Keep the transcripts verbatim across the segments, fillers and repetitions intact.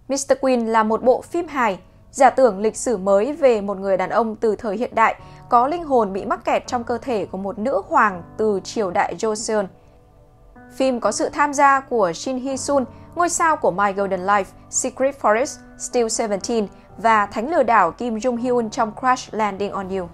mít tơ Queen là một bộ phim hài, giả tưởng lịch sử mới về một người đàn ông từ thời hiện đại có linh hồn bị mắc kẹt trong cơ thể của một nữ hoàng từ triều đại Joseon. Phim có sự tham gia của Shin Hye-sun, ngôi sao của My Golden Life, Secret Forest, Still seventeen và thánh lừa đảo Kim Jong-hyun trong Crash Landing on You.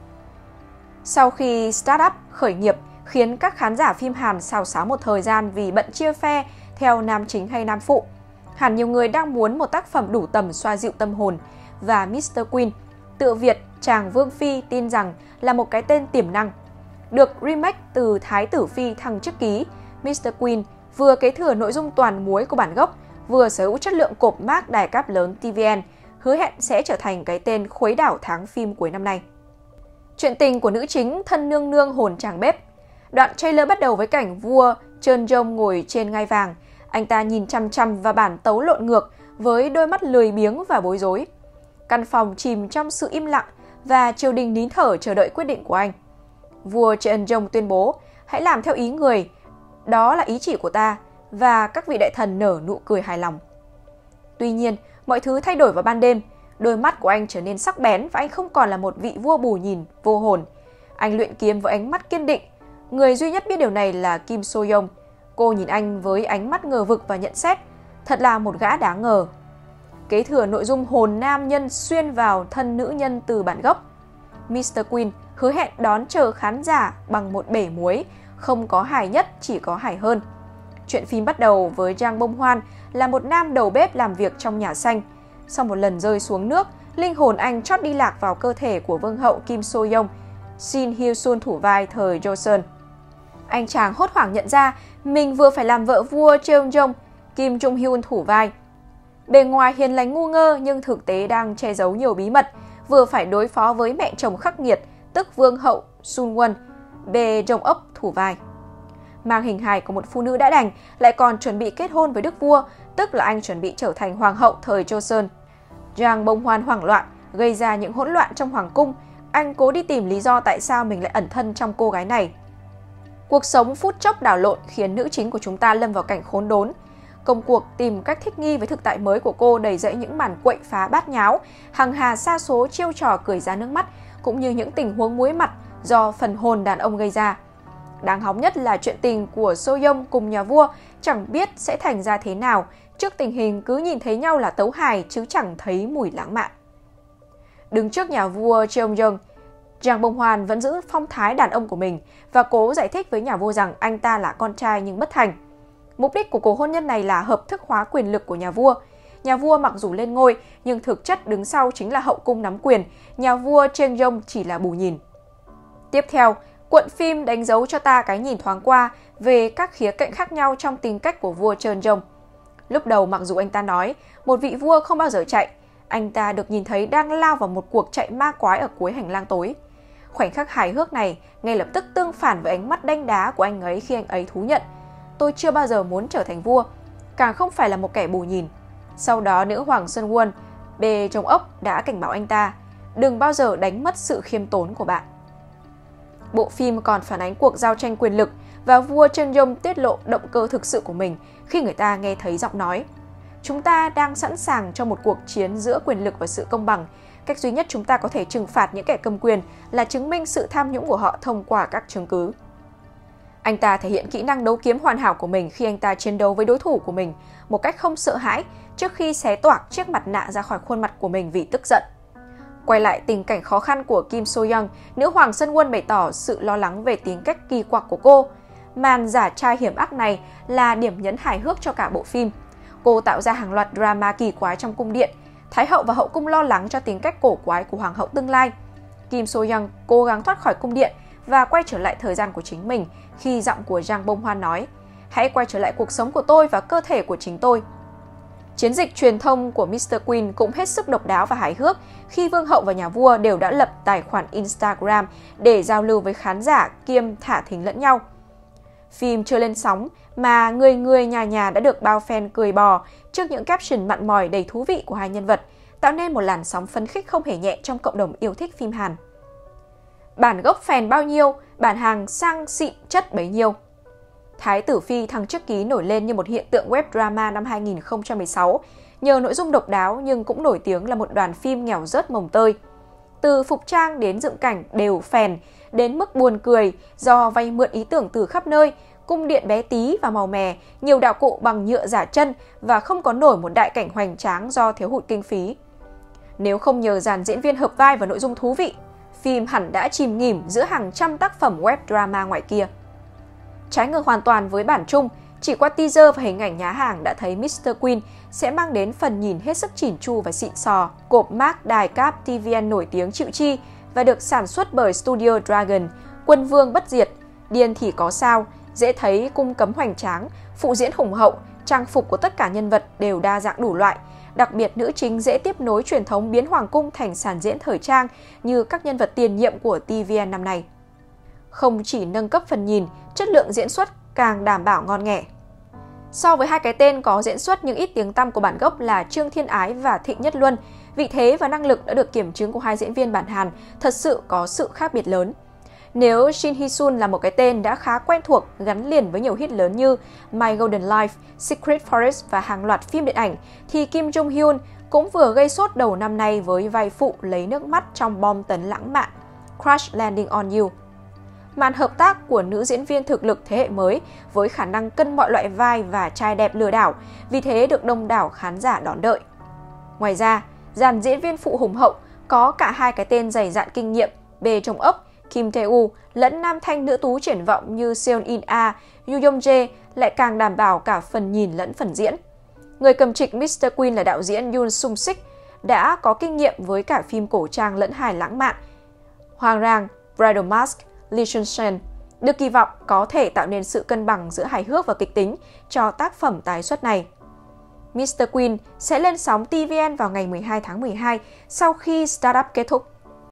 Sau khi Startup khởi nghiệp khiến các khán giả phim Hàn xào xáo một thời gian vì bận chia phe theo nam chính hay nam phụ, hẳn nhiều người đang muốn một tác phẩm đủ tầm xoa dịu tâm hồn, và mít tơ Queen, tựa Việt chàng Vương Phi tin rằng là một cái tên tiềm năng. Được remake từ Thái tử Phi thăng chức ký, mít tơ Queen vừa kế thừa nội dung toàn muối của bản gốc, vừa sở hữu chất lượng cộp mác đài cáp lớn tê vê en, hứa hẹn sẽ trở thành cái tên khuấy đảo tháng phim cuối năm nay. Chuyện tình của nữ chính thân nương nương hồn chàng bếp. Đoạn trailer bắt đầu với cảnh vua Cheon Jong ngồi trên ngai vàng. Anh ta nhìn chăm chăm vào bản tấu lộn ngược với đôi mắt lười biếng và bối rối. Căn phòng chìm trong sự im lặng và triều đình nín thở chờ đợi quyết định của anh. Vua Cheon Jong tuyên bố, hãy làm theo ý người, đó là ý chỉ của ta, và các vị đại thần nở nụ cười hài lòng. Tuy nhiên, mọi thứ thay đổi vào ban đêm. Đôi mắt của anh trở nên sắc bén và anh không còn là một vị vua bù nhìn, vô hồn. Anh luyện kiếm với ánh mắt kiên định. Người duy nhất biết điều này là Kim So-young. Cô nhìn anh với ánh mắt ngờ vực và nhận xét, thật là một gã đáng ngờ. Kế thừa nội dung hồn nam nhân xuyên vào thân nữ nhân từ bản gốc, mít tơ Queen hứa hẹn đón chờ khán giả bằng một bể muối, không có hài nhất, chỉ có hài hơn. Chuyện phim bắt đầu với Jang Bong Hwan là một nam đầu bếp làm việc trong nhà xanh. Sau một lần rơi xuống nước, linh hồn anh chót đi lạc vào cơ thể của vương hậu Kim So-young, Shin Hye-sun thủ vai thời Joseon. Anh chàng hốt hoảng nhận ra mình vừa phải làm vợ vua Cheon Jong, Kim Jong-hyun thủ vai. Bề ngoài hiền lành ngu ngơ nhưng thực tế đang che giấu nhiều bí mật, vừa phải đối phó với mẹ chồng khắc nghiệt, tức vương hậu Sun Won, Bae Jong-uk thủ vai. Mang hình hài của một phụ nữ đã đành, lại còn chuẩn bị kết hôn với đức vua, tức là anh chuẩn bị trở thành hoàng hậu thời Joseon. Jang Bong Hwan hoảng loạn, gây ra những hỗn loạn trong hoàng cung. Anh cố đi tìm lý do tại sao mình lại ẩn thân trong cô gái này. Cuộc sống phút chốc đảo lộn khiến nữ chính của chúng ta lâm vào cảnh khốn đốn. Công cuộc tìm cách thích nghi với thực tại mới của cô đầy rẫy những màn quậy phá bát nháo, hằng hà sa số chiêu trò cười ra nước mắt, cũng như những tình huống muối mặt do phần hồn đàn ông gây ra. Đáng hóng nhất là chuyện tình của So-young cùng nhà vua chẳng biết sẽ thành ra thế nào, trước tình hình cứ nhìn thấy nhau là tấu hài chứ chẳng thấy mùi lãng mạn. Đứng trước nhà vua Cheon Jong, Jang Bong Hwan vẫn giữ phong thái đàn ông của mình và cố giải thích với nhà vua rằng anh ta là con trai nhưng bất thành. Mục đích của cuộc hôn nhân này là hợp thức hóa quyền lực của nhà vua. Nhà vua mặc dù lên ngôi nhưng thực chất đứng sau chính là hậu cung nắm quyền, nhà vua Cheon Jong chỉ là bù nhìn. Tiếp theo, cuộn phim đánh dấu cho ta cái nhìn thoáng qua về các khía cạnh khác nhau trong tính cách của vua Cheon Jong. Lúc đầu mặc dù anh ta nói một vị vua không bao giờ chạy, anh ta được nhìn thấy đang lao vào một cuộc chạy ma quái ở cuối hành lang tối. Khoảnh khắc hài hước này ngay lập tức tương phản với ánh mắt đanh đá của anh ấy khi anh ấy thú nhận, tôi chưa bao giờ muốn trở thành vua, càng không phải là một kẻ bù nhìn. Sau đó nữ hoàng Sun Won, Bae Jong-uk đã cảnh báo anh ta, đừng bao giờ đánh mất sự khiêm tốn của bạn. Bộ phim còn phản ánh cuộc giao tranh quyền lực và vua Cheon Jong tiết lộ động cơ thực sự của mình khi người ta nghe thấy giọng nói. Chúng ta đang sẵn sàng cho một cuộc chiến giữa quyền lực và sự công bằng. Cách duy nhất chúng ta có thể trừng phạt những kẻ cầm quyền là chứng minh sự tham nhũng của họ thông qua các chứng cứ. Anh ta thể hiện kỹ năng đấu kiếm hoàn hảo của mình khi anh ta chiến đấu với đối thủ của mình một cách không sợ hãi trước khi xé toạc chiếc mặt nạ ra khỏi khuôn mặt của mình vì tức giận. Quay lại tình cảnh khó khăn của Kim So-young, nữ hoàng Sun Won bày tỏ sự lo lắng về tính cách kỳ quặc của cô. Màn giả trai hiểm ác này là điểm nhấn hài hước cho cả bộ phim. Cô tạo ra hàng loạt drama kỳ quái trong cung điện. Thái hậu và hậu cung lo lắng cho tính cách cổ quái của hoàng hậu tương lai. Kim So-young cố gắng thoát khỏi cung điện và quay trở lại thời gian của chính mình khi giọng của Jang Bong Hwan nói, hãy quay trở lại cuộc sống của tôi và cơ thể của chính tôi. Chiến dịch truyền thông của mít tơ Queen cũng hết sức độc đáo và hài hước khi vương hậu và nhà vua đều đã lập tài khoản Instagram để giao lưu với khán giả kiêm thả thính lẫn nhau. Phim chưa lên sóng mà người người nhà nhà đã được bao fan cười bò trước những caption mặn mòi đầy thú vị của hai nhân vật, tạo nên một làn sóng phấn khích không hề nhẹ trong cộng đồng yêu thích phim Hàn. Bản gốc phèn bao nhiêu, bản hàng sang xịn chất bấy nhiêu. Thái tử Phi thăng chức ký nổi lên như một hiện tượng web drama năm hai nghìn không trăm mười sáu. nhờ nội dung độc đáo nhưng cũng nổi tiếng là một đoàn phim nghèo rớt mồng tơi. Từ phục trang đến dựng cảnh đều phèn, đến mức buồn cười do vay mượn ý tưởng từ khắp nơi, cung điện bé tí và màu mè, nhiều đạo cụ bằng nhựa giả chân và không có nổi một đại cảnh hoành tráng do thiếu hụt kinh phí. Nếu không nhờ dàn diễn viên hợp vai và nội dung thú vị, phim hẳn đã chìm nghỉm giữa hàng trăm tác phẩm web drama ngoài kia. Trái ngược hoàn toàn với bản chung, chỉ qua teaser và hình ảnh nhá hàng đã thấy mít tơ Queen sẽ mang đến phần nhìn hết sức chỉn chu và xịn sò, cộp mác đài cáp tê vê en nổi tiếng chịu chi và được sản xuất bởi Studio Dragon, quân vương bất diệt, điên thì có sao, dễ thấy cung cấm hoành tráng, phụ diễn hùng hậu, trang phục của tất cả nhân vật đều đa dạng đủ loại. Đặc biệt nữ chính dễ tiếp nối truyền thống biến hoàng cung thành sàn diễn thời trang như các nhân vật tiền nhiệm của tê vê en năm nay. Không chỉ nâng cấp phần nhìn, chất lượng diễn xuất càng đảm bảo ngon nghẻ. So với hai cái tên có diễn xuất nhưng ít tiếng tăm của bản gốc là Trương Thiên Ái và Thịnh Nhất Luân, vị thế và năng lực đã được kiểm chứng của hai diễn viên bản Hàn thật sự có sự khác biệt lớn. Nếu Shin Hee-sun là một cái tên đã khá quen thuộc gắn liền với nhiều hit lớn như My Golden Life, Secret Forest và hàng loạt phim điện ảnh, thì Kim Jong Hyun cũng vừa gây sốt đầu năm nay với vai phụ lấy nước mắt trong bom tấn lãng mạn Crash Landing on You. Màn hợp tác của nữ diễn viên thực lực thế hệ mới với khả năng cân mọi loại vai và trai đẹp lừa đảo, vì thế được đông đảo khán giả đón đợi. Ngoài ra, dàn diễn viên phụ hùng hậu có cả hai cái tên dày dạn kinh nghiệm bê trong ốc, Kim Tae-woo lẫn nam thanh nữ tú triển vọng như Seon In-a, Yoo Yong-jae lại càng đảm bảo cả phần nhìn lẫn phần diễn. Người cầm trịch mít tơ Queen là đạo diễn Yoon Sung-sik, đã có kinh nghiệm với cả phim cổ trang lẫn hài lãng mạn. Hwang Rang, Bridal Mask, Lee Chun-shen được kỳ vọng có thể tạo nên sự cân bằng giữa hài hước và kịch tính cho tác phẩm tái xuất này. mít tơ Queen sẽ lên sóng tê vê en vào ngày mười hai tháng mười hai sau khi Startup kết thúc.